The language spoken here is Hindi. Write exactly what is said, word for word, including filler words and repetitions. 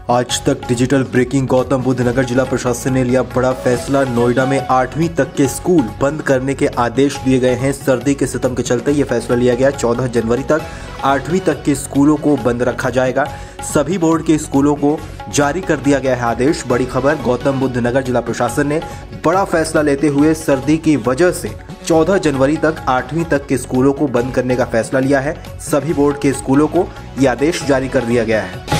आज तक डिजिटल ब्रेकिंग। गौतम बुद्ध नगर जिला प्रशासन ने लिया बड़ा फैसला। नोएडा में आठवीं तक के स्कूल बंद करने के आदेश दिए गए हैं। सर्दी के सितम के चलते ये फैसला लिया गया। चौदह जनवरी तक आठवीं तक के स्कूलों को बंद रखा जाएगा। सभी बोर्ड के स्कूलों को जारी कर दिया गया है आदेश। बड़ी खबर, गौतम बुद्ध नगर जिला प्रशासन ने बड़ा फैसला लेते हुए सर्दी की वजह से चौदह जनवरी तक आठवीं तक के स्कूलों को बंद करने का फैसला लिया है। सभी बोर्ड के स्कूलों को यह आदेश जारी कर दिया गया है।